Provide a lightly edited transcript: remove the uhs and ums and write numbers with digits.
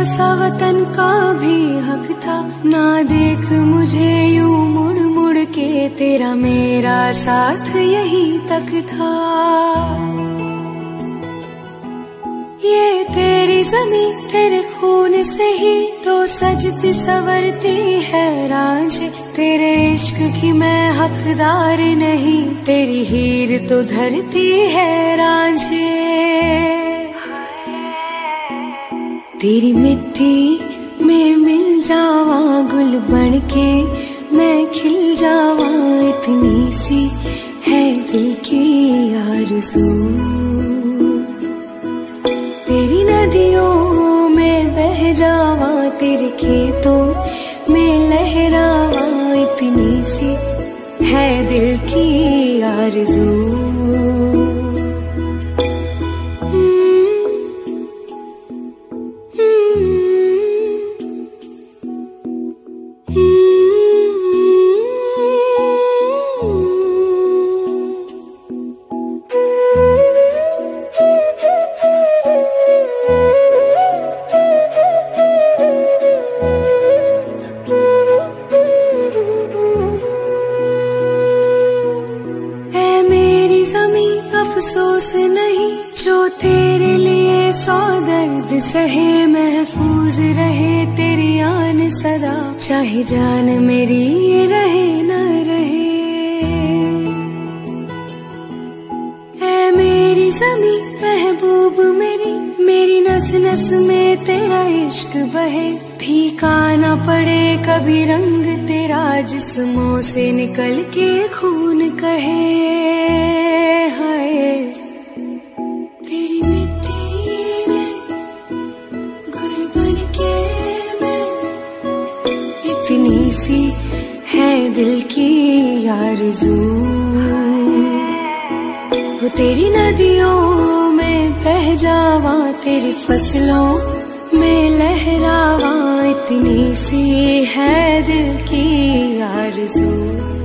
सा वतन का भी हक था। ना देख मुझे यूं मुड़ मुड़ के, तेरा मेरा साथ यही तक था। ये तेरी ज़मीं तेरे खून से ही तो सजती संवरती है रांझे। तेरे इश्क की मैं हकदार नहीं, तेरी हीर तो धरती है रांझे। तेरी मिट्टी में मिल जावा गुल बनके, मैं खिल जावा, इतनी सी है दिल की आरज़ू। तेरी नदियों में बह जावा, तेरे खेतों में लहरावा, इतनी सी है दिल की आरज़ू। अफसोस नहीं जो तेरे लिए सौ दर्द सहे, महफूज रहे तेरी आन सदा, चाहे जान मेरी रहे न रहे। ऐ मेरी ज़मीं महबूब मेरी, मेरी नस नस में तेरा इश्क बहे। फीका न पड़े कभी रंग तेरा, जिस्मों से निकल के खून कहे। तेरी मिट्टी में गुल बनके मैं, इतनी सी है दिल की आरज़ू। वो तेरी नदियों में बह जावा, तेरी फसलों में लहरावा, इतनी सी है दिल की आरज़ू।